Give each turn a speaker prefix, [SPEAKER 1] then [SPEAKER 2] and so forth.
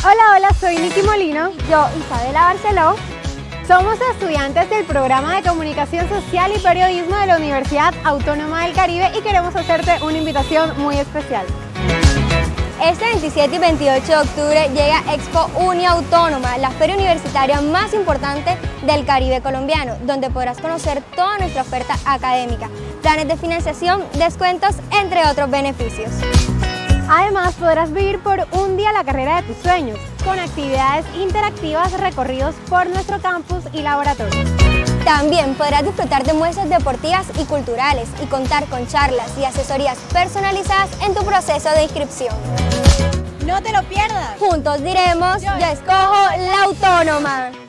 [SPEAKER 1] Hola, hola, soy Nicky Molino.
[SPEAKER 2] Yo, Isabela Barceló.
[SPEAKER 1] Somos estudiantes del programa de Comunicación Social y Periodismo de la Universidad Autónoma del Caribe y queremos hacerte una invitación muy especial.
[SPEAKER 2] Este 27 y 28 de octubre llega Expo Uniautónoma, la feria universitaria más importante del Caribe colombiano, donde podrás conocer toda nuestra oferta académica, planes de financiación, descuentos, entre otros beneficios.
[SPEAKER 1] Además, podrás vivir por un día la carrera de tus sueños, con actividades interactivas, recorridos por nuestro campus y laboratorio.
[SPEAKER 2] También podrás disfrutar de muestras deportivas y culturales y contar con charlas y asesorías personalizadas en tu proceso de inscripción.
[SPEAKER 1] ¡No te lo pierdas!
[SPEAKER 2] Juntos diremos, yo escojo la Autónoma.